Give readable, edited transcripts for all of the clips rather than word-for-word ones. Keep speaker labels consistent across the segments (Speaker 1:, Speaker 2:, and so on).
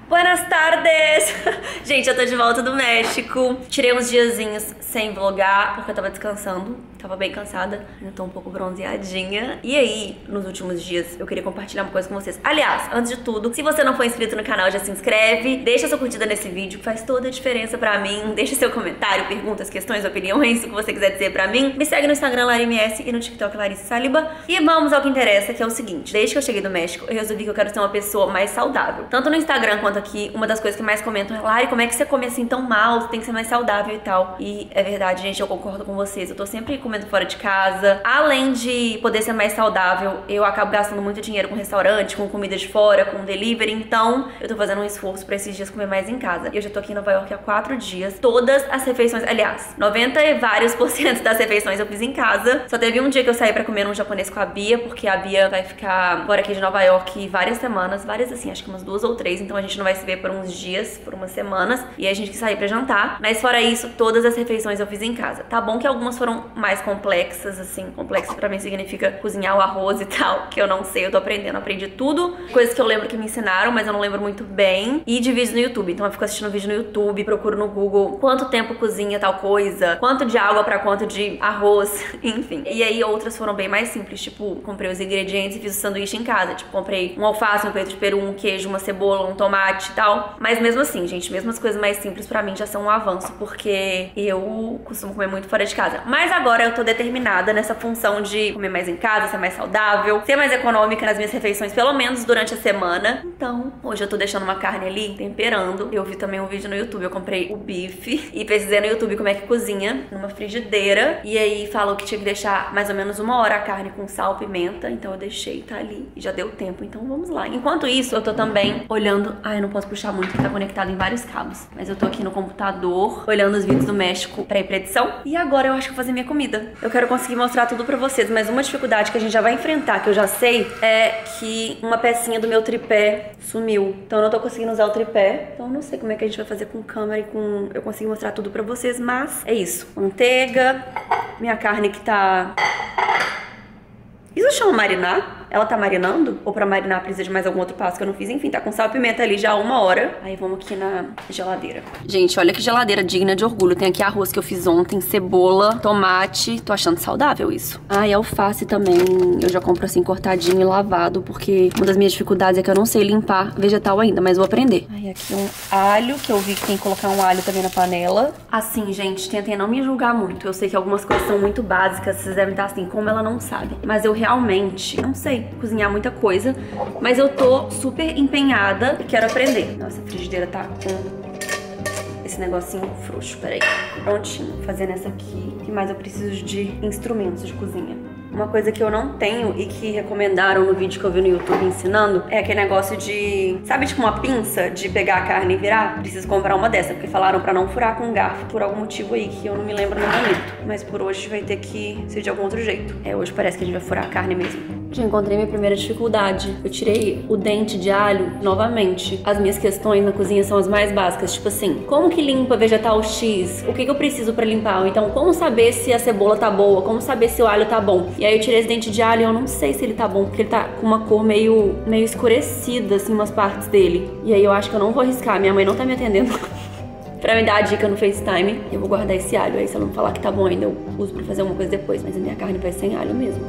Speaker 1: Buenas tardes! Gente, eu tô de volta do México. Tirei uns diazinhos sem vlogar, porque eu tava descansando. Tava bem cansada, ainda tô um pouco bronzeadinha. E aí, nos últimos dias, eu queria compartilhar uma coisa com vocês. Aliás, antes de tudo, se você não for inscrito no canal, já se inscreve. Deixa sua curtida nesse vídeo, que faz toda a diferença pra mim. Deixa seu comentário, perguntas, questões, opiniões, o que você quiser dizer pra mim. Me segue no Instagram, LariMS, e no TikTok, Larissa Saliba. E vamos ao que interessa, que é o seguinte. Desde que eu cheguei do México, eu resolvi que eu quero ser uma pessoa mais saudável. Tanto no Instagram quanto aqui, uma das coisas que mais comentam é: Lari, como é que você come assim tão mal? Você tem que ser mais saudável e tal. E é verdade, gente, eu concordo com vocês. Eu tô sempre comendo fora de casa. Além de poder ser mais saudável, eu acabo gastando muito dinheiro com restaurante, com comida de fora, com delivery. Então, eu tô fazendo um esforço pra esses dias comer mais em casa. Eu já tô aqui em Nova York há 4 dias. Todas as refeições, aliás, 90 e vários % das refeições eu fiz em casa. Só teve um dia que eu saí pra comer num japonês com a Bia, porque a Bia vai ficar fora aqui de Nova York várias semanas. Várias assim, acho que umas 2 ou 3. Então a gente não vai se ver por uns dias, por umas semanas. E aí a gente quis sair pra jantar. Mas fora isso, todas as refeições eu fiz em casa. Tá bom que algumas foram mais complexas, assim. Complexo pra mim significa cozinhar o arroz e tal, que eu não sei, eu tô aprendendo. Aprendi tudo. Coisas que eu lembro que me ensinaram, mas eu não lembro muito bem. E de vídeos no YouTube. Então eu fico assistindo vídeo no YouTube, procuro no Google quanto tempo cozinha tal coisa, quanto de água pra quanto de arroz, enfim. E aí outras foram bem mais simples, tipo, comprei os ingredientes e fiz o sanduíche em casa. Tipo, comprei um alface, um peito de peru, um queijo, uma cebola, um tomate e tal. Mas mesmo assim, gente, mesmo as coisas mais simples pra mim já são um avanço, porque eu costumo comer muito fora de casa. Mas agora eu tô determinada nessa função de comer mais em casa, ser mais saudável, ser mais econômica nas minhas refeições, pelo menos durante a semana. Então, hoje eu tô deixando uma carne ali, temperando. Eu vi também um vídeo no YouTube, eu comprei o bife e pesquisei no YouTube como é que cozinha numa frigideira. E aí falou que tinha que deixar mais ou menos 1 hora a carne com sal, pimenta. Então eu deixei, tá ali, e já deu tempo, então vamos lá. Enquanto isso, eu tô também olhando... Ai, eu não posso puxar muito, porque tá conectado em vários cabos. Mas eu tô aqui no computador, olhando os vídeos do México pra ir pra edição. E agora eu acho que eu vou fazer minha comida. Eu quero conseguir mostrar tudo pra vocês, mas uma dificuldade que a gente já vai enfrentar, que eu já sei, é que uma pecinha do meu tripé sumiu. Então eu não tô conseguindo usar o tripé. Então eu não sei como é que a gente vai fazer com câmera e com... eu consigo mostrar tudo pra vocês, mas é isso. Manteiga, minha carne que tá... Isso chama marinar? Ela tá marinando? Ou pra marinar precisa de mais algum outro passo que eu não fiz? Enfim, tá com sal e pimenta ali já há 1 hora. Aí vamos aqui na geladeira. Gente, olha que geladeira digna de orgulho. Tem aqui arroz que eu fiz ontem, cebola, tomate. Tô achando saudável isso. Ah, e alface também. Eu já compro assim cortadinho e lavado, porque uma das minhas dificuldades é que eu não sei limpar vegetal ainda, mas vou aprender. Aí aqui um alho, que eu vi que tem que colocar um alho também na panela. Assim, gente, tentem não me julgar muito. Eu sei que algumas coisas são muito básicas, vocês devem estar assim, como ela não sabe. Mas eu realmente não sei cozinhar muita coisa, mas eu tô super empenhada e quero aprender. Nossa, a frigideira tá com esse negocinho frouxo, peraí. Prontinho, fazendo essa aqui. O que mais eu preciso de instrumentos de cozinha? Uma coisa que eu não tenho e que recomendaram no vídeo que eu vi no YouTube ensinando é aquele negócio de... sabe, tipo uma pinça de pegar a carne e virar? Preciso comprar uma dessa, porque falaram pra não furar com um garfo por algum motivo aí que eu não me lembro no momento. Mas por hoje vai ter que ser de algum outro jeito. Hoje parece que a gente vai furar a carne mesmo. Já encontrei minha primeira dificuldade. Eu tirei o dente de alho novamente. As minhas questões na cozinha são as mais básicas, tipo assim, como que limpa vegetal X? O que eu preciso pra limpar? Ou então, como saber se a cebola tá boa? Como saber se o alho tá bom? E aí eu tirei esse dente de alho e eu não sei se ele tá bom, porque ele tá com uma cor meio escurecida, assim, umas partes dele. E aí eu acho que eu não vou arriscar. Minha mãe não tá me atendendo pra me dar a dica no FaceTime. Eu vou guardar esse alho. Aí se ela não falar que tá bom ainda, eu uso pra fazer alguma coisa depois. Mas a minha carne vai sem alho mesmo.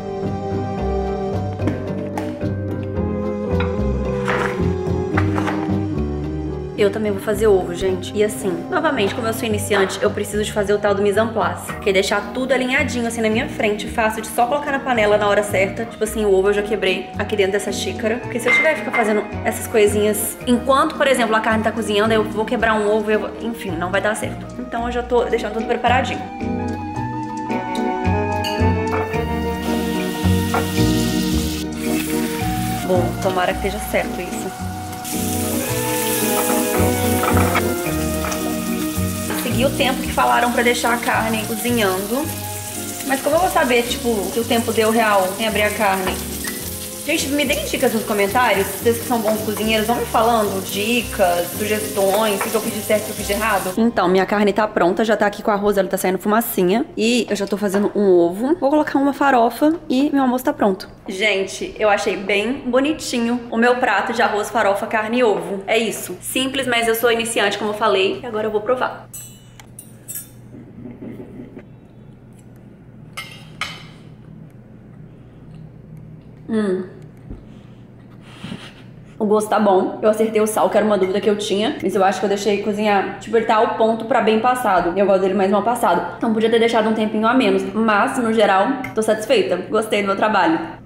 Speaker 1: Eu também vou fazer ovo, gente. E assim, novamente, como eu sou iniciante, eu preciso de fazer o tal do mise en place, que é deixar tudo alinhadinho assim na minha frente, fácil de só colocar na panela na hora certa. Tipo assim, o ovo eu já quebrei aqui dentro dessa xícara. Porque se eu tiver que ficar fazendo essas coisinhas enquanto, por exemplo, a carne tá cozinhando, eu vou quebrar um ovo, enfim, não vai dar certo. Então eu já tô deixando tudo preparadinho. Bom, tomara que esteja certo isso. Segui o tempo que falaram pra deixar a carne cozinhando. Mas como eu vou saber, tipo, que o tempo deu real em abrir a carne? Gente, me deem dicas nos comentários. Vocês que são bons cozinheiros, vão me falando dicas, sugestões, o que eu fiz de certo e o que eu fiz de errado. Então, minha carne tá pronta, já tá aqui com o arroz, ela tá saindo fumacinha. E eu já tô fazendo um ovo. Vou colocar uma farofa e meu almoço tá pronto. Gente, eu achei bem bonitinho o meu prato de arroz, farofa, carne e ovo. É isso. Simples, mas eu sou iniciante, como eu falei. E agora eu vou provar. O gosto tá bom, eu acertei o sal, que era uma dúvida que eu tinha, mas eu acho que eu deixei cozinhar, tipo, ele tá ao ponto pra bem passado. Eu gosto dele mais mal passado. Então podia ter deixado um tempinho a menos, mas, no geral, tô satisfeita. Gostei do meu trabalho.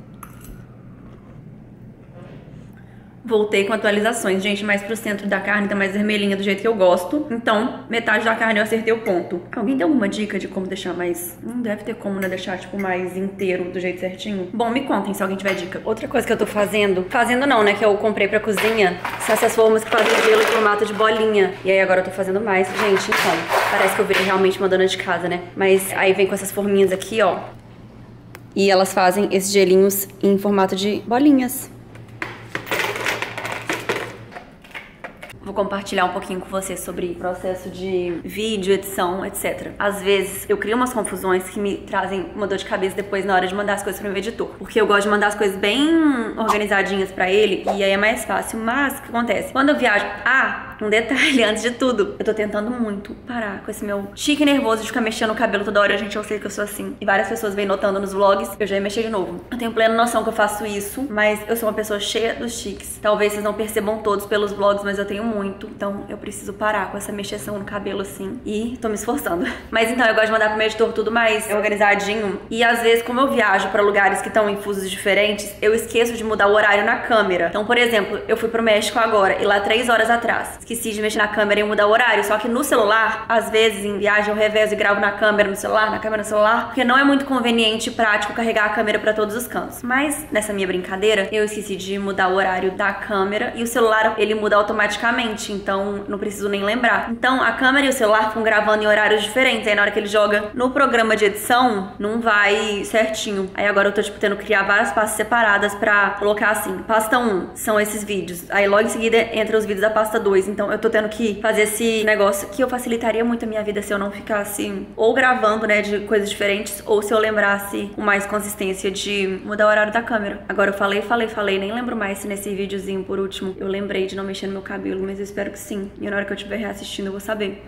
Speaker 1: Voltei com atualizações, gente, mais pro centro da carne, tá mais vermelhinha do jeito que eu gosto. Então, metade da carne eu acertei o ponto. Alguém tem alguma dica de como deixar mais... Não deve ter como, né, deixar, tipo, mais inteiro, do jeito certinho? Bom, me contem se alguém tiver dica. Outra coisa que eu tô fazendo... Fazendo não, né, que eu comprei pra cozinha, são essas formas que fazem gelo em formato de bolinha. E aí agora eu tô fazendo mais. Gente, então, parece que eu virei realmente uma dona de casa, né? Mas aí vem com essas forminhas aqui, ó. E elas fazem esses gelinhos em formato de bolinhas. Vou compartilhar um pouquinho com vocês sobre o processo de vídeo, edição, etc. Às vezes eu crio umas confusões que me trazem uma dor de cabeça depois na hora de mandar as coisas pro meu editor. Porque eu gosto de mandar as coisas bem organizadinhas pra ele e aí é mais fácil. Mas o que acontece? Quando eu viajo... um detalhe antes de tudo. Eu tô tentando muito parar com esse meu chique nervoso de ficar mexendo o cabelo toda hora. Gente, eu sei que eu sou assim. E várias pessoas vêm notando nos vlogs. Eu já ia mexer de novo. Eu tenho plena noção que eu faço isso, mas eu sou uma pessoa cheia dos chiques. Talvez vocês não percebam todos pelos vlogs, mas eu tenho muito. Então eu preciso parar com essa mexeção no cabelo assim. E tô me esforçando. Mas então eu gosto de mandar pro meu editor tudo mais organizadinho. E às vezes, como eu viajo pra lugares que estão em fusos diferentes, eu esqueço de mudar o horário na câmera. Então, por exemplo, eu fui pro México agora e lá 3 horas atrás esqueci de mexer na câmera e mudar o horário. Só que no celular, às vezes em viagem eu revezo e gravo na câmera no celular, na câmera no celular, porque não é muito conveniente e prático carregar a câmera pra todos os cantos. Mas nessa minha brincadeira, eu esqueci de mudar o horário da câmera e o celular, ele muda automaticamente, então não preciso nem lembrar. Então a câmera e o celular ficam gravando em horários diferentes. Aí na hora que ele joga no programa de edição, não vai certinho. Aí agora eu tô tipo tendo que criar várias pastas separadas pra colocar assim. Pasta 1 são esses vídeos. Aí logo em seguida entra os vídeos da pasta 2. Então eu tô tendo que fazer esse negócio que eu facilitaria muito a minha vida se eu não ficasse ou gravando, né, de coisas diferentes, ou se eu lembrasse com mais consistência de mudar o horário da câmera. Agora eu falei, nem lembro mais se nesse videozinho por último eu lembrei de não mexer no meu cabelo, mas eu espero que sim. E na hora que eu estiver reassistindo eu vou saber.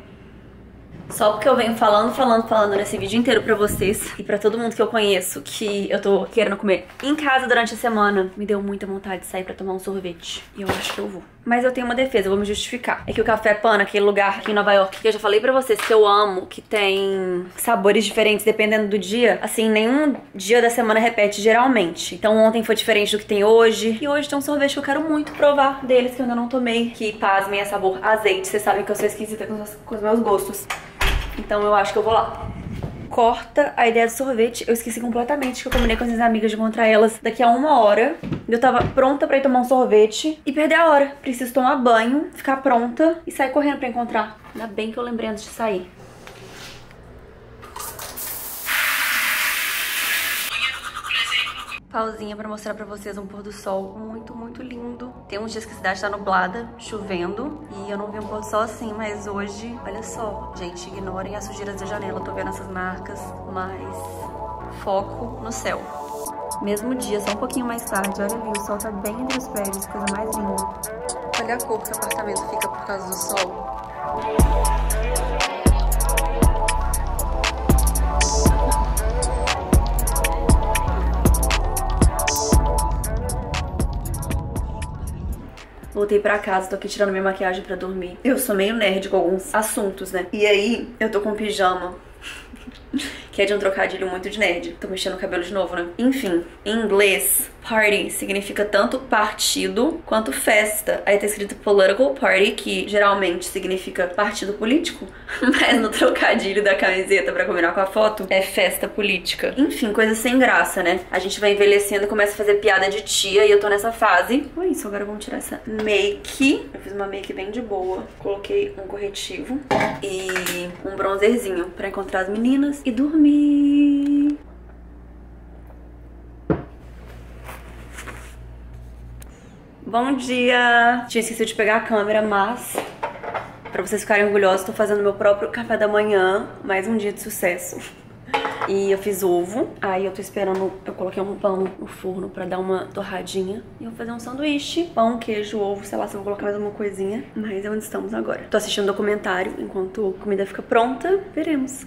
Speaker 1: Só porque eu venho falando nesse vídeo inteiro pra vocês e pra todo mundo que eu conheço que eu tô querendo comer em casa durante a semana, me deu muita vontade de sair pra tomar um sorvete. E eu acho que eu vou. Mas eu tenho uma defesa, eu vou me justificar. É que o Café Pana, aquele lugar aqui em Nova York, que eu já falei pra vocês que eu amo, que tem sabores diferentes dependendo do dia, assim, nenhum dia da semana repete geralmente. Então ontem foi diferente do que tem hoje. E hoje tem um sorvete que eu quero muito provar deles, que eu ainda não tomei, que, pasmem, é sabor azeite. Vocês sabem que eu sou esquisita com os meus gostos. Então eu acho que eu vou lá. Corta a ideia do sorvete. Eu esqueci completamente que eu combinei com as minhas amigas de encontrar elas daqui a 1 hora. Eu tava pronta pra ir tomar um sorvete e perder a hora. Preciso tomar banho, ficar pronta e sair correndo pra encontrar. Ainda bem que eu lembrei antes de sair. Pausinha pra mostrar pra vocês um pôr do sol muito, muito lindo. Tem uns dias que a cidade tá nublada, chovendo, e eu não vi um pôr do sol assim, mas hoje, olha só. Gente, ignorem as sujeiras da janela, eu tô vendo essas marcas, mas foco no céu. Mesmo dia, só um pouquinho mais tarde, olha ali, o sol tá bem entre os prédios, coisa mais linda. Olha a cor que o apartamento fica por causa do sol. Voltei pra casa, tô aqui tirando minha maquiagem pra dormir. Eu sou meio nerd com alguns assuntos, né? E aí, eu tô com um pijama que é de um trocadilho muito de nerd. Tô mexendo o cabelo de novo, né? Enfim, em inglês, party significa tanto partido quanto festa. Aí tá escrito political party, que geralmente significa partido político, mas no trocadilho da camiseta pra combinar com a foto é festa política. Enfim, coisa sem graça, né? A gente vai envelhecendo e começa a fazer piada de tia e eu tô nessa fase. Foi isso, agora vamos tirar essa make. Eu fiz uma make bem de boa. Coloquei um corretivo e um bronzerzinho pra encontrar as meninas e dormir. Bom dia! Tinha esquecido de pegar a câmera, mas pra vocês ficarem orgulhosos, tô fazendo meu próprio café da manhã. Mais um dia de sucesso. E eu fiz ovo, aí eu tô esperando, eu coloquei um pão no forno pra dar uma torradinha. E eu vou fazer um sanduíche, pão, queijo, ovo, sei lá se eu vou colocar mais alguma coisinha. Mas é onde estamos agora. Tô assistindo um documentário enquanto a comida fica pronta, veremos.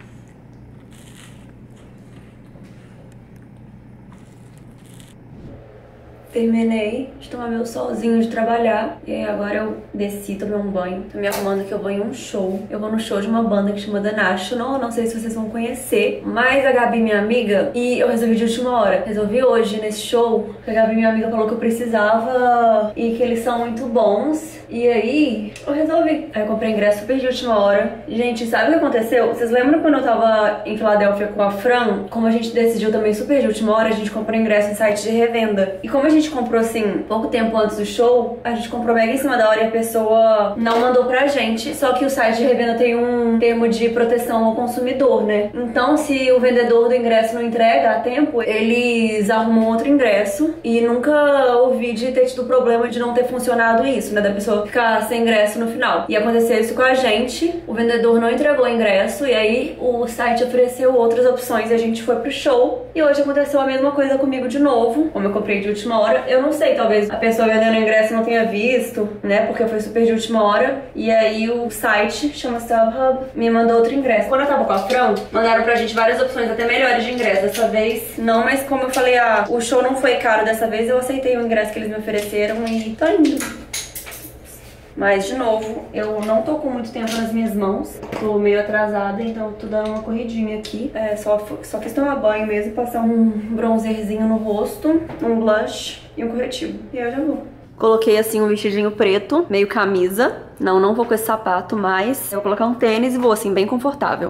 Speaker 1: Terminei de tomar meu solzinho de trabalhar. E aí agora eu desci, tomei um banho. Tô me arrumando que eu vou em um show. Eu vou no show de uma banda que chama The National. Não sei se vocês vão conhecer, mas a Gabi, minha amiga, e eu resolvi de última hora. Resolvi hoje nesse show, porque a Gabi, minha amiga, falou que eu precisava e que eles são muito bons. E aí eu resolvi. Aí eu comprei ingresso super de última hora. Gente, sabe o que aconteceu? Vocês lembram quando eu tava em Filadélfia com a Fran? Como a gente decidiu também super de última hora, a gente comprou ingresso em site de revenda. E como a gente comprou assim, pouco tempo antes do show, a gente comprou mega em cima da hora e a pessoa não mandou pra gente. Só que o site de revenda tem um termo de proteção ao consumidor, né? Então, se o vendedor do ingresso não entrega a tempo, eles arrumam outro ingresso. E nunca ouvi de ter tido problema de não ter funcionado isso, né? Da pessoa ficar sem ingresso no final. E aconteceu isso com a gente. O vendedor não entregou o ingresso e aí o site ofereceu outras opções e a gente foi pro show. E hoje aconteceu a mesma coisa comigo de novo. Como eu comprei de última hora, eu não sei, talvez a pessoa vendendo o ingresso não tenha visto, né? Porque foi super de última hora. E aí o site, chama StubHub, me mandou outro ingresso. Quando eu tava com a Fran, mandaram pra gente várias opções, até melhores de ingresso. Dessa vez não, mas como eu falei, o show não foi caro dessa vez, eu aceitei o ingresso que eles me ofereceram e tô indo. Mas, de novo, eu não tô com muito tempo nas minhas mãos. Tô meio atrasada, então tô dando uma corridinha aqui. Só quis tomar banho mesmo, passar um bronzerzinho no rosto, um blush e um corretivo. E aí eu já vou. Coloquei, assim, um vestidinho preto, meio camisa. Não vou com esse sapato, mas eu vou colocar um tênis e vou, assim, bem confortável.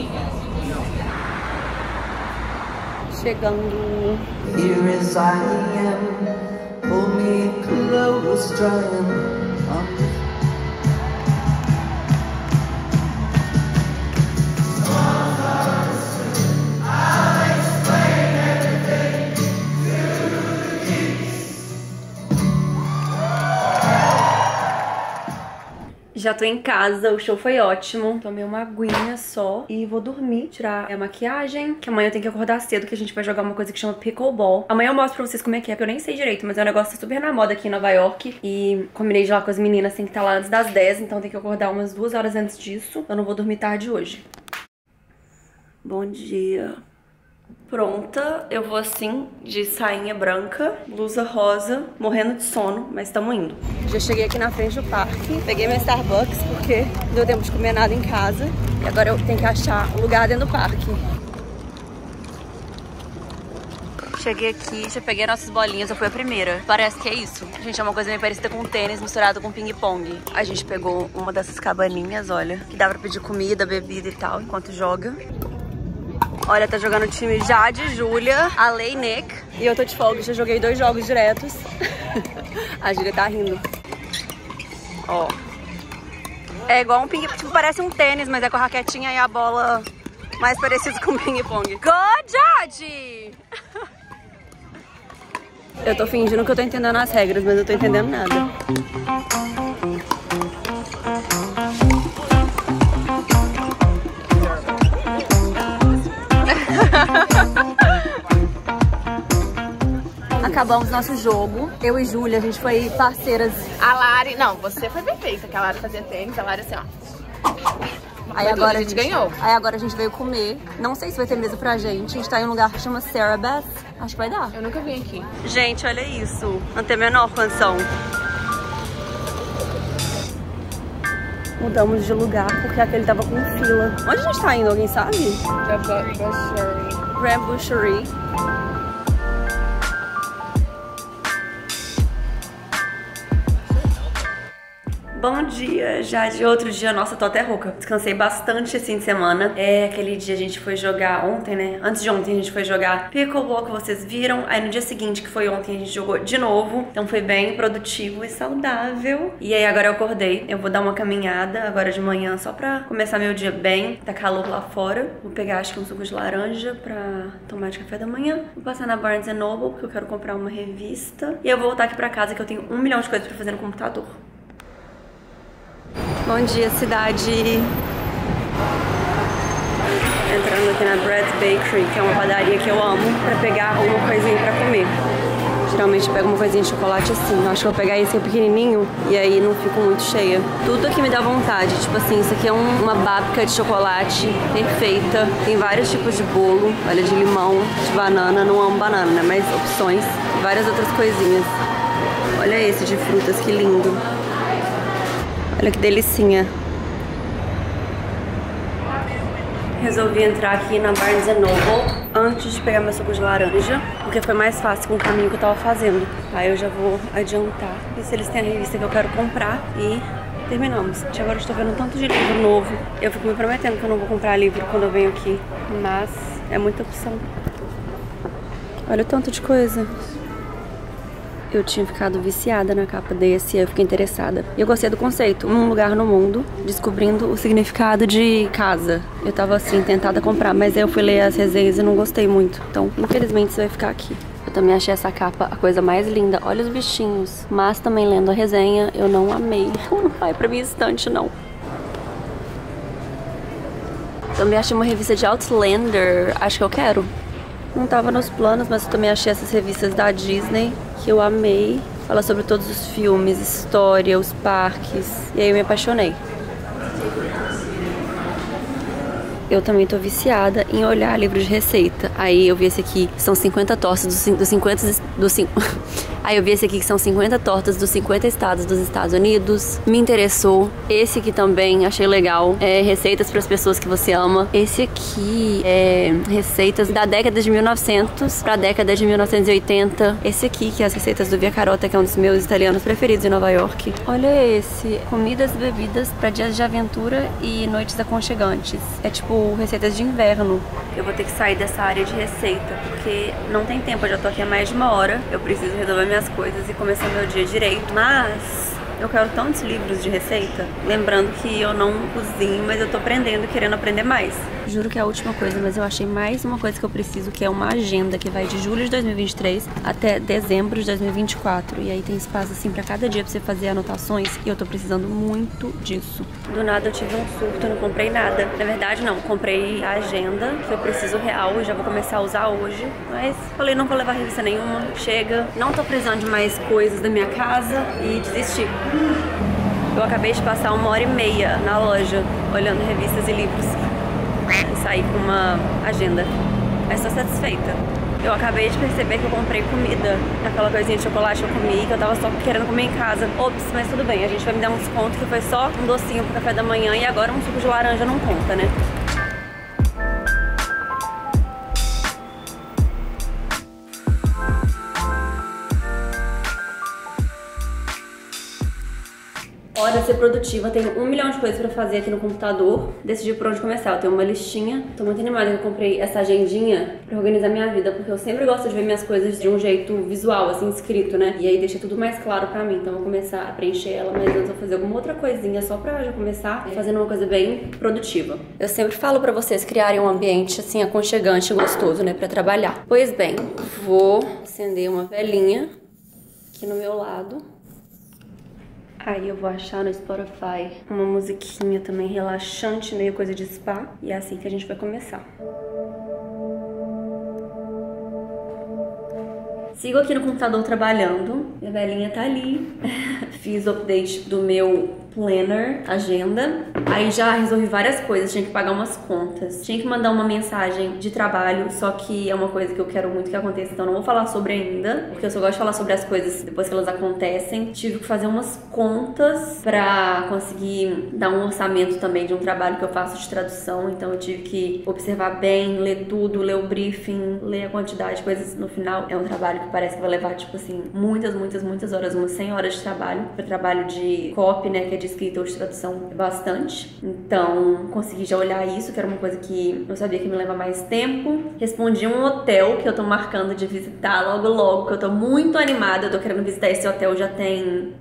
Speaker 1: Chegando. Here is I am, pull me close, trying. Já tô em casa, o show foi ótimo. Tomei uma aguinha só e vou dormir, tirar a maquiagem, que amanhã eu tenho que acordar cedo, que a gente vai jogar uma coisa que chama pickleball. Amanhã eu mostro pra vocês como é que é, porque eu nem sei direito, mas é um negócio super na moda aqui em Nova York. E combinei de lá com as meninas, tem que estar lá antes das 10, então tem que acordar umas 2 horas antes disso. Eu não vou dormir tarde hoje. Bom dia. Pronta, eu vou assim, de sainha branca, blusa rosa, morrendo de sono, mas estamos indo. Já cheguei aqui na frente do parque, peguei meu Starbucks porque não deu tempo de comer nada em casa. E agora eu tenho que achar um lugar dentro do parque. Cheguei aqui, já peguei nossas bolinhas, eu fui a primeira. Parece que é isso. Gente, é uma coisa meio parecida com tênis misturado com ping-pong. A gente pegou uma dessas cabaninhas, olha, que dá pra pedir comida, bebida e tal, enquanto joga. Olha, tá jogando o time Jade, Júlia, Ale e Nick. E eu tô de folga, já joguei 2 jogos diretos. A Júlia tá rindo. Ó. É igual um ping-pong, tipo, parece um tênis, mas é com a raquetinha e a bola mais parecida com ping-pong. Go, Jade! Eu tô fingindo que eu tô entendendo as regras, mas eu tô entendendo nada. Acabamos nosso jogo. Eu e Júlia, a gente foi parceiras.
Speaker 2: A Lari, não, você foi perfeita, que a Lari fazia tênis, a Lari assim, ó.
Speaker 1: Aí agora a gente ganhou. Aí agora a gente veio comer. Não sei se vai ter mesa pra gente. A gente tá em um lugar que chama Sarah Beth. Acho que vai dar.
Speaker 2: Eu nunca vim aqui.
Speaker 1: Gente, olha isso. Não tem a menor condição. Mudamos de lugar porque aquele tava com fila. Onde a gente tá indo? Alguém sabe? Grand Boucherie. bom dia já de outro dia. Nossa, eu tô até rouca. Descansei bastante esse fim de semana. Aquele dia a gente foi jogar ontem, né? Antes de ontem a gente foi jogar pickleball, que vocês viram. Aí no dia seguinte, que foi ontem, a gente jogou de novo. Então foi bem produtivo e saudável. E aí agora eu acordei. Eu vou dar uma caminhada agora de manhã só pra começar meu dia bem. Tá calor lá fora. Vou pegar acho que um suco de laranja pra tomar de café da manhã. Vou passar na Barnes & Noble porque eu quero comprar uma revista. E eu vou voltar aqui pra casa que eu tenho 1 milhão de coisas pra fazer no computador. Bom dia, cidade! Entrando aqui na Bread Bakery, que é uma padaria que eu amo, pra pegar alguma coisinha pra comer. Geralmente eu pego uma coisinha de chocolate assim. Eu acho que eu vou pegar esse pequenininho e aí não fico muito cheia. Tudo aqui me dá vontade. Tipo assim, isso aqui é uma babka de chocolate perfeita. Tem vários tipos de bolo. Olha, de limão, de banana. Não amo banana, né? Mas opções. Várias outras coisinhas. Olha esse de frutas, que lindo. Olha que delicinha. Resolvi entrar aqui na Barnes & Noble antes de pegar meu suco de laranja, porque foi mais fácil com o caminho que eu tava fazendo. Aí eu já vou adiantar, ver se eles têm a revista que eu quero comprar e terminamos. Agora eu estou vendo um tanto de livro novo. Eu fico me prometendo que eu não vou comprar livro quando eu venho aqui, mas é muita opção. Olha o tanto de coisa. Eu tinha ficado viciada na capa desse, eu fiquei interessada. E eu gostei do conceito, um lugar no mundo, descobrindo o significado de casa. Eu tava assim, tentada a comprar, mas aí eu fui ler as resenhas e não gostei muito. Então, infelizmente, isso vai ficar aqui. Eu também achei essa capa a coisa mais linda. Olha os bichinhos. Mas também lendo a resenha, eu não amei. Não vai pra minha estante, não. Também achei uma revista de Outlander. Acho que eu quero. Não tava nos planos, mas eu também achei essas revistas da Disney, que eu amei. Fala sobre todos os filmes, história, os parques. E aí eu me apaixonei. Eu também tô viciada em olhar livros de receita. Aí eu vi esse aqui, que são 50 tortas Aí eu vi esse aqui, que são 50 tortas dos 50 estados dos Estados Unidos. Me interessou. Esse aqui também, achei legal. Receitas para as pessoas que você ama. Esse aqui é receitas da década de 1900 para a década de 1980. Esse aqui, que é as receitas do Via Carota, que é um dos meus italianos preferidos em Nova York. Olha esse, comidas e bebidas para dias de aventura e noites aconchegantes. É tipo receitas de inverno. Eu vou ter que sair dessa área de receita, porque não tem tempo, eu já tô aqui há mais de 1 hora. Eu preciso resolver minhas coisas e começar meu dia direito. Mas eu quero tantos livros de receita. Lembrando que eu não cozinho, mas eu tô aprendendo, querendo aprender mais. Juro que é a última coisa, mas eu achei mais uma coisa que eu preciso, que é uma agenda que vai de julho de 2023 até dezembro de 2024. E aí tem espaço assim pra cada dia pra você fazer anotações, e eu tô precisando muito disso. Do nada eu tive um surto, eu não comprei nada. Na verdade não, comprei a agenda, que eu preciso real, e já vou começar a usar hoje. Mas falei, não vou levar revista nenhuma, chega. Não tô precisando de mais coisas da minha casa e desisti. Eu acabei de passar 1h30 na loja, olhando revistas e livros. E saí com uma agenda. Mas estou satisfeita. Eu acabei de perceber que eu comprei comida. Aquela coisinha de chocolate que eu comi, que eu tava só querendo comer em casa. Ops, mas tudo bem, a gente vai me dar um desconto, que foi só um docinho pro café da manhã e agora um suco de laranja não conta, né? Hora de ser produtiva, tenho 1 milhão de coisas pra fazer aqui no computador. Decidi por onde começar, eu tenho uma listinha. Tô muito animada que eu comprei essa agendinha pra organizar minha vida, porque eu sempre gosto de ver minhas coisas de um jeito visual, assim, escrito, né? E aí deixa tudo mais claro pra mim, então eu vou começar a preencher ela, mas antes eu vou fazer alguma outra coisinha só pra já começar fazendo uma coisa bem produtiva. Eu sempre falo pra vocês criarem um ambiente, assim, aconchegante e gostoso, né, pra trabalhar. Pois bem, vou acender uma velinha aqui no meu lado. Aí eu vou achar no Spotify uma musiquinha também relaxante, meio coisa de spa. E é assim que a gente vai começar. Sigo aqui no computador trabalhando. Minha velhinha tá ali. Fiz o update do meu planner, agenda. Aí já resolvi várias coisas, tinha que pagar umas contas, tinha que mandar uma mensagem de trabalho, só que é uma coisa que eu quero muito que aconteça, então não vou falar sobre ainda, porque eu só gosto de falar sobre as coisas depois que elas acontecem. Tive que fazer umas contas pra conseguir dar um orçamento também de um trabalho que eu faço de tradução, então eu tive que observar bem, ler tudo, ler o briefing, ler a quantidade de coisas no final. É um trabalho que parece que vai levar, tipo assim, muitas horas, umas 100 horas de trabalho, pra trabalho de copy, né, que é de escrita ou de tradução bastante. Então, consegui já olhar isso, que era uma coisa que eu sabia que me leva mais tempo. Respondi um hotel que eu tô marcando de visitar logo logo, que eu tô muito animada. Eu tô querendo visitar esse hotel já tem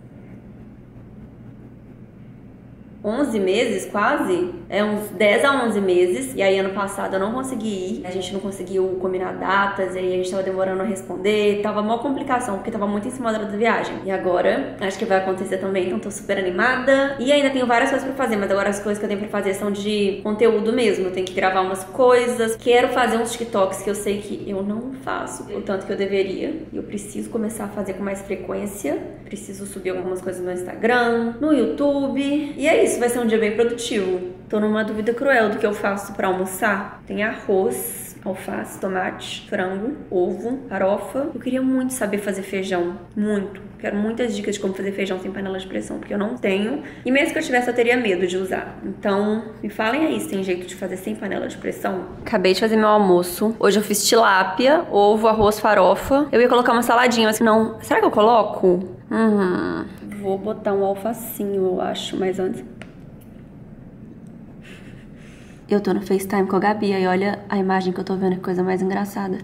Speaker 1: 11 meses, quase. É uns 10 a 11 meses. E aí, ano passado, eu não consegui ir. A gente não conseguiu combinar datas. E aí, a gente tava demorando a responder. Tava mó complicação, porque tava muito em cima da hora da viagem. E agora, acho que vai acontecer também. Então, tô super animada. E ainda tenho várias coisas pra fazer. Mas agora, as coisas que eu tenho pra fazer são de conteúdo mesmo. Eu tenho que gravar umas coisas. Quero fazer uns TikToks que eu sei que eu não faço o tanto que eu deveria. E eu preciso começar a fazer com mais frequência. Preciso subir algumas coisas no Instagram, no YouTube. E é isso. Vai ser um dia bem produtivo. Tô numa dúvida cruel do que eu faço pra almoçar. Tem arroz, alface, tomate, frango, ovo, farofa. Eu queria muito saber fazer feijão. Muito. Quero muitas dicas de como fazer feijão sem panela de pressão, porque eu não tenho. E mesmo que eu tivesse, eu teria medo de usar. Então, me falem aí se tem jeito de fazer sem panela de pressão. Acabei de fazer meu almoço. Hoje eu fiz tilápia, ovo, arroz, farofa. Eu ia colocar uma saladinha, mas não... Será que eu coloco? Vou botar um alfacinho, eu acho, mas antes... Eu tô no FaceTime com a Gabi e olha a imagem que eu tô vendo, que coisa mais engraçada.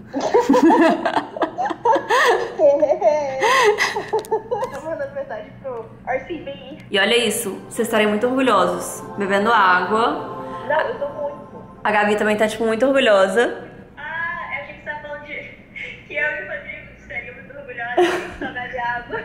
Speaker 2: Tô mandando mensagem pro RCB.
Speaker 1: E olha isso, vocês estarem muito orgulhosos. Bebendo água.
Speaker 2: Não, eu tô muito.
Speaker 1: A Gabi também tá, tipo, muito orgulhosa.
Speaker 2: A gente tá falando de que eu e o Rodrigo estaria muito orgulhosos de saudade de água.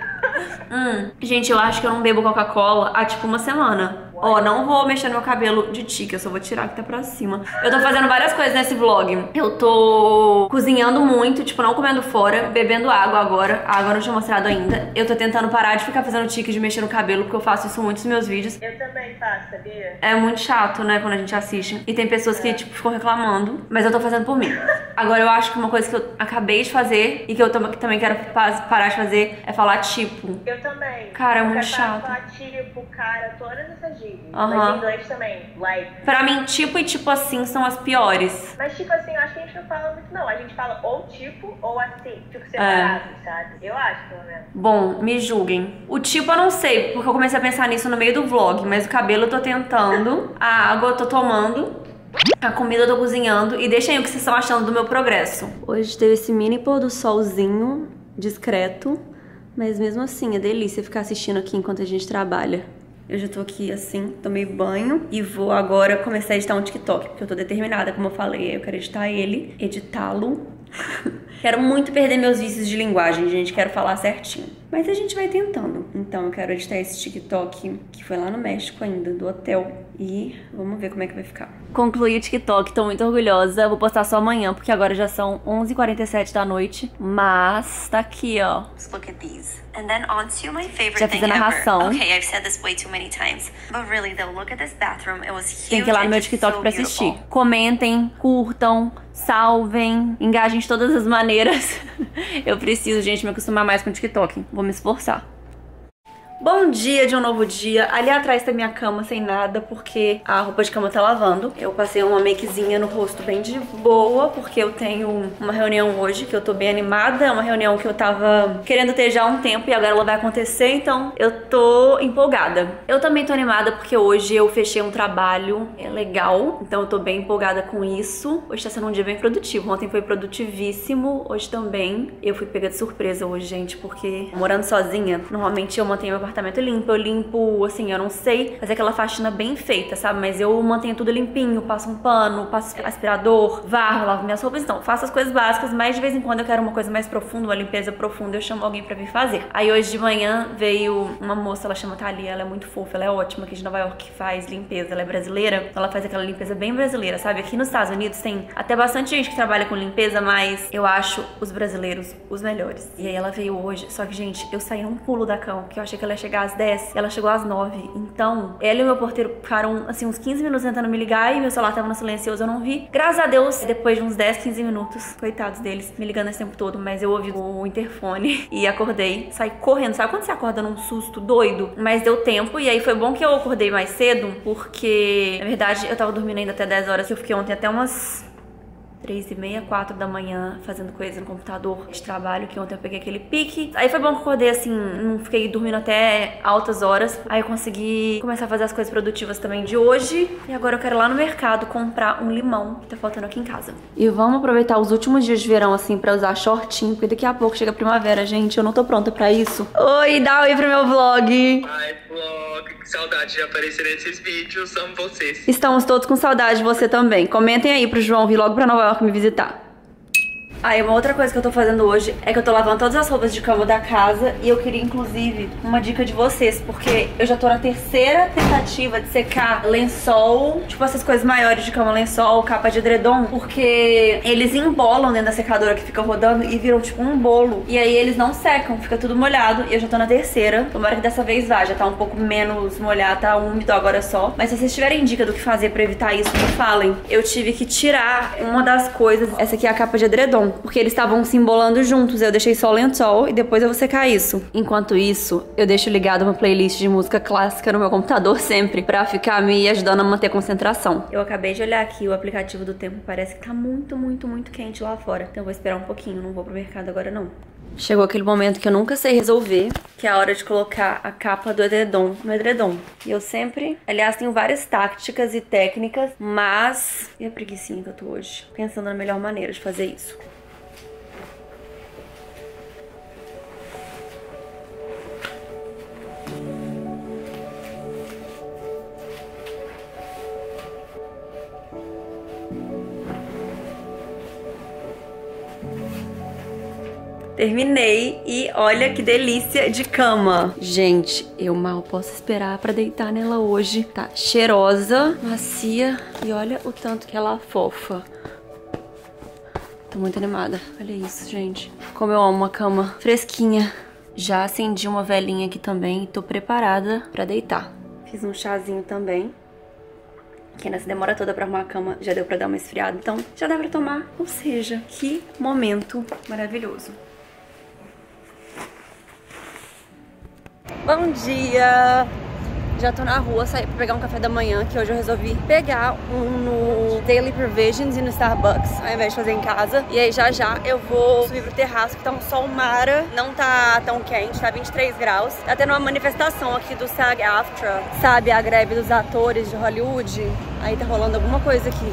Speaker 1: Gente, eu acho que eu não bebo Coca-Cola há, tipo, uma semana. Ó, não vou mexer no meu cabelo de tica, eu só vou tirar que tá pra cima. Eu tô fazendo várias coisas nesse vlog. Eu tô cozinhando muito, tipo, não comendo fora, bebendo água agora. A água eu não tinha mostrado ainda. Eu tô tentando parar de ficar fazendo tique de mexer no cabelo, porque eu faço isso muito nos meus vídeos.
Speaker 2: Eu também faço, sabia?
Speaker 1: É muito chato, né, quando a gente assiste. E tem pessoas que, tipo, ficam reclamando. Mas eu tô fazendo por mim. Agora, eu acho que uma coisa que eu acabei de fazer e que eu também quero parar de fazer é falar tipo.
Speaker 2: Eu também.
Speaker 1: Cara, é muito chato.
Speaker 2: Falar tipo, cara, todas essas gírias.
Speaker 1: Aham.
Speaker 2: Mas em inglês também, like.
Speaker 1: Pra mim, tipo e tipo assim são as piores.
Speaker 2: Mas tipo assim, eu acho que a gente não fala muito não. A gente fala ou tipo ou assim, tipo separado, sabe? Eu acho, pelo menos.
Speaker 1: Bom, me julguem. O tipo eu não sei, porque eu comecei a pensar nisso no meio do vlog. Mas o cabelo eu tô tentando, a água eu tô tomando, a comida eu tô cozinhando. E deixem aí o que vocês estão achando do meu progresso. Hoje teve esse mini pôr do solzinho discreto. Mas mesmo assim, é delícia ficar assistindo aqui enquanto a gente trabalha. Eu já tô aqui assim, tomei banho e vou agora começar a editar um TikTok, porque eu tô determinada, como eu falei, eu quero editar ele, editá-lo. Quero muito perder meus vícios de linguagem, gente, quero falar certinho. Mas a gente vai tentando. Então eu quero editar esse TikTok, que foi lá no México ainda, do hotel. E vamos ver como é que vai ficar. Concluí o TikTok, tô muito orgulhosa. Vou postar só amanhã, porque agora já são 11h47 da noite. Mas tá aqui, ó. Look at these. And then on to my favorite já fiz a narração. Okay, I've said this way too many times. But really though, look at this bathroom. It was huge. Tem que ir lá no meu TikTok pra assistir. Comentem, curtam, salvem, engajem de todas as maneiras. Eu preciso, gente, me acostumar mais com o TikTok. Vou me esforçar. Bom dia de um novo dia. Ali atrás tá minha cama sem nada, porque a roupa de cama tá lavando. Eu passei uma makezinha no rosto bem de boa, porque eu tenho uma reunião hoje que eu tô bem animada. É uma reunião que eu tava querendo ter já há um tempo e agora ela vai acontecer, então eu tô empolgada. Eu também tô animada porque hoje eu fechei um trabalho legal, então eu tô bem empolgada com isso. Hoje tá sendo um dia bem produtivo. Ontem foi produtivíssimo, hoje também. Eu fui pega de surpresa hoje, gente, porque morando sozinha, normalmente eu mantenho meu apartamento limpo, eu limpo, assim, eu não sei fazer aquela faxina bem feita, sabe? Mas eu mantenho tudo limpinho, passo um pano, passo aspirador, varro, lavo minhas roupas, então, faço as coisas básicas, mas de vez em quando eu quero uma coisa mais profunda, uma limpeza profunda, eu chamo alguém pra vir fazer. Aí hoje de manhã veio uma moça, ela chama Thalia, ela é muito fofa, ela é ótima, aqui de Nova York, que faz limpeza, ela é brasileira, ela faz aquela limpeza bem brasileira, sabe? Aqui nos Estados Unidos tem até bastante gente que trabalha com limpeza, mas eu acho os brasileiros os melhores. E aí ela veio hoje, só que, gente, eu saí num pulo da cama, porque eu achei que ela ia chegar às 10, ela chegou às 9. Então, ela e o meu porteiro ficaram, assim, uns 15 minutos tentando me ligar e meu celular tava no silencioso, eu não vi. Graças a Deus, depois de uns 10, 15 minutos, coitados deles, me ligando esse tempo todo, mas eu ouvi o interfone e acordei, saí correndo. Sabe quando você acorda num susto doido? Mas deu tempo e aí foi bom que eu acordei mais cedo, porque, na verdade, eu tava dormindo ainda até 10 horas, eu fiquei ontem até umas 3h30, 4 da manhã, fazendo coisa no computador de trabalho, que ontem eu peguei aquele pique. Aí foi bom que eu acordei assim, não fiquei dormindo até altas horas. Aí eu consegui começar a fazer as coisas produtivas também de hoje. E agora eu quero ir lá no mercado comprar um limão que tá faltando aqui em casa. E vamos aproveitar os últimos dias de verão assim pra usar shortinho, porque daqui a pouco chega a primavera, gente. Eu não tô pronta pra isso. Oi, dá oi pro meu vlog.
Speaker 3: Ai, vlog, que saudade de aparecer nesses vídeos, amo vocês.
Speaker 1: Estamos todos com saudade de você também. Comentem aí pro João vir logo pra Nova York me visitar. Aí uma outra coisa que eu tô fazendo hoje é que eu tô lavando todas as roupas de cama da casa. E eu queria inclusive uma dica de vocês, porque eu já tô na terceira tentativa de secar lençol, tipo essas coisas maiores de cama, lençol, capa de edredom, porque eles embolam dentro da secadora que fica rodando e viram tipo um bolo. E aí eles não secam, fica tudo molhado. E eu já tô na terceira. Tomara que dessa vez vá, já tá um pouco menos molhado, tá úmido agora só. Mas se vocês tiverem dica do que fazer pra evitar isso, me falem. Eu tive que tirar uma das coisas. Essa aqui é a capa de edredom, porque eles estavam se embolando juntos. Eu deixei só o lençol e depois eu vou secar isso. Enquanto isso, eu deixo ligado uma playlist de música clássica no meu computador sempre, pra ficar me ajudando a manter a concentração. Eu acabei de olhar aqui o aplicativo do tempo, parece que tá muito, muito, muito quente lá fora. Então eu vou esperar um pouquinho, não vou pro mercado agora não. Chegou aquele momento que eu nunca sei resolver, que é a hora de colocar a capa do edredom no edredom. E eu sempre... Aliás, tenho várias táticas e técnicas, mas... E a preguicinha que eu tô hoje? Pensando na melhor maneira de fazer isso. Terminei e olha que delícia de cama. Gente, eu mal posso esperar pra deitar nela hoje. Tá cheirosa, macia e olha o tanto que ela é fofa. Tô muito animada. Olha isso, gente. Como eu amo uma cama fresquinha. Já acendi uma velinha aqui também e tô preparada pra deitar. Fiz um chazinho também. Que nessa demora toda pra arrumar a cama já deu pra dar uma esfriada, então já dá pra tomar. Ou seja, que momento maravilhoso. Bom dia! Já tô na rua, saí pra pegar um café da manhã, que hoje eu resolvi pegar um no Daily Provisions e no Starbucks, ao invés de fazer em casa. E aí já eu vou subir pro terraço, que tá um sol mara, não tá tão quente, tá 23 graus. Tá tendo uma manifestação aqui do SAG-AFTRA, sabe, a greve dos atores de Hollywood. Aí tá rolando alguma coisa aqui.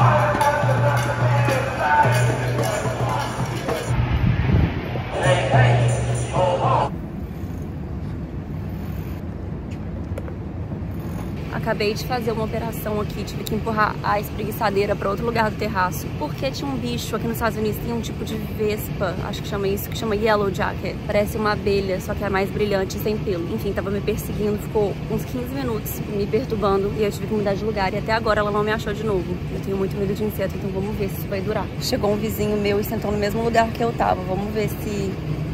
Speaker 1: Acabei de fazer uma operação aqui, tive que empurrar a espreguiçadeira para outro lugar do terraço, porque tinha um bicho aqui nos Estados Unidos, tem um tipo de vespa, acho que chama isso, que chama Yellow Jacket. Parece uma abelha, só que é mais brilhante e sem pelo. Enfim, tava me perseguindo, ficou uns 15 minutos me perturbando e eu tive que mudar de lugar e até agora ela não me achou de novo. Eu tenho muito medo de inseto, então vamos ver se isso vai durar. Chegou um vizinho meu e sentou no mesmo lugar que eu tava, vamos ver se...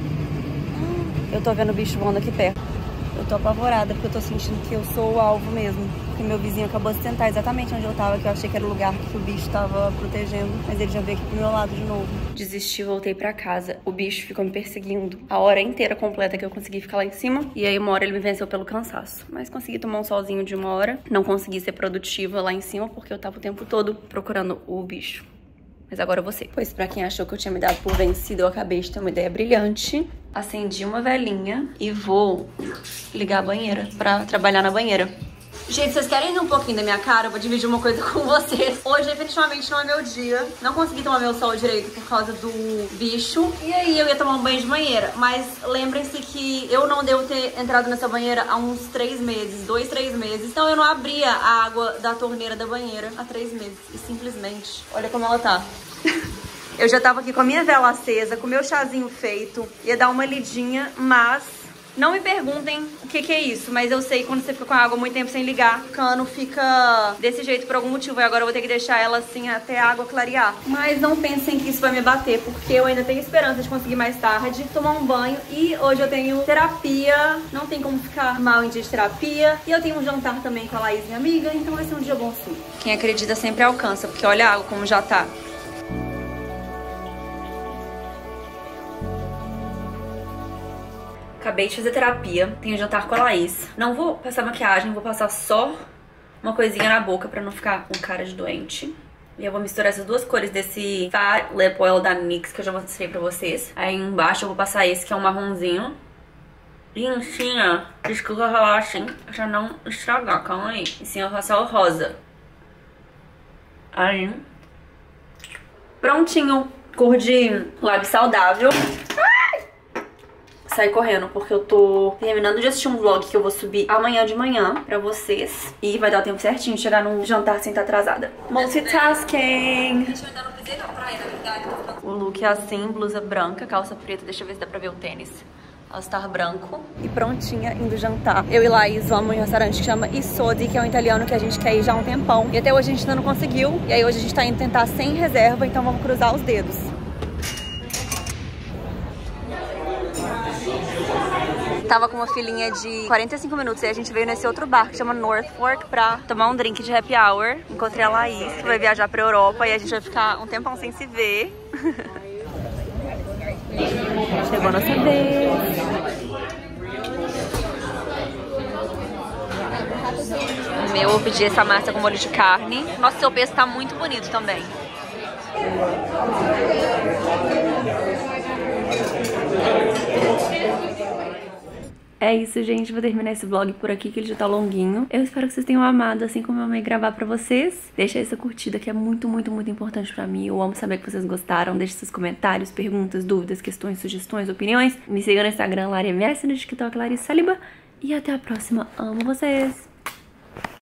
Speaker 1: Eu tô vendo o bicho voando aqui perto. Eu tô apavorada porque eu tô sentindo que eu sou o alvo mesmo. Porque meu vizinho acabou de sentar exatamente onde eu tava, que eu achei que era o lugar que o bicho tava protegendo. Mas ele já veio aqui pro meu lado de novo. Desisti, voltei pra casa. O bicho ficou me perseguindo a hora inteira completa que eu consegui ficar lá em cima. E aí uma hora ele me venceu pelo cansaço. Mas consegui tomar um solzinho de uma hora. Não consegui ser produtiva lá em cima porque eu tava o tempo todo procurando o bicho. Mas agora eu vou ser. Pois pra quem achou que eu tinha me dado por vencida, eu acabei de ter uma ideia brilhante. Acendi uma velinha e vou ligar a banheira pra trabalhar na banheira. Gente, vocês querem rir um pouquinho da minha cara? Eu vou dividir uma coisa com vocês. Hoje, definitivamente, não é meu dia. Não consegui tomar meu sol direito por causa do bicho. E aí, eu ia tomar um banho de banheira. Mas lembrem-se que eu não devo ter entrado nessa banheira há uns 3 meses. 2, 3 meses. Então, eu não abria a água da torneira da banheira há 3 meses. E simplesmente, olha como ela tá. Eu já tava aqui com a minha vela acesa, com o meu chazinho feito. Ia dar uma lidinha, mas... Não me perguntem o que é isso, mas eu sei que quando você fica com a água muito tempo sem ligar, o cano fica desse jeito por algum motivo. E agora eu vou ter que deixar ela assim até a água clarear. Mas não pensem que isso vai me bater, porque eu ainda tenho esperança de conseguir mais tarde tomar um banho. E hoje eu tenho terapia, não tem como ficar mal em dia de terapia. E eu tenho um jantar também com a Laís, minha amiga, então vai ser um dia bom sim. Quem acredita sempre alcança, porque olha a água como já tá. Acabei de fazer terapia, tenho jantar com a Laís. Não vou passar maquiagem, vou passar só uma coisinha na boca pra não ficar com cara de doente. E eu vou misturar essas duas cores desse Fat Lip Oil da NYX, que eu já mostrei pra vocês. Aí embaixo eu vou passar esse, que é um marronzinho. E em cima, desculpa rolar assim, pra não estragar, calma aí. Em cima eu vou passar o rosa. Aí. Prontinho. Cor de lábio saudável. Saí correndo, porque eu tô terminando de assistir um vlog que eu vou subir amanhã de manhã pra vocês. E vai dar o tempo certinho de chegar no jantar sem estar atrasada. Multitasking! Deixa eu ainda não pisei na praia, na verdade. O look é assim, blusa branca, calça preta. Deixa eu ver se dá pra ver o tênis. All-Star branco. E prontinha, indo jantar. Eu e Laís vamos em um restaurante que chama Isodi, que é um italiano que a gente quer ir já há um tempão. E até hoje a gente ainda não conseguiu. E aí hoje a gente tá indo tentar sem reserva, então vamos cruzar os dedos. Tava com uma filinha de 45 minutos e a gente veio nesse outro bar que chama North Fork pra tomar um drink de happy hour. Encontrei a Laís, que vai viajar pra Europa e a gente vai ficar um tempão sem se ver. Chegou a nossa vez. O meu, eu pedi essa massa com molho de carne. Nossa, seu pesto tá muito bonito também. É isso, gente. Vou terminar esse vlog por aqui, que ele já tá longuinho. Eu espero que vocês tenham amado, assim como eu amei gravar pra vocês. Deixa essa curtida, que é muito, muito, muito importante pra mim. Eu amo saber que vocês gostaram. Deixe seus comentários, perguntas, dúvidas, questões, sugestões, opiniões. Me siga no Instagram, LariaMS, no TikTok, Larissa Saliba. E até a próxima. Amo vocês!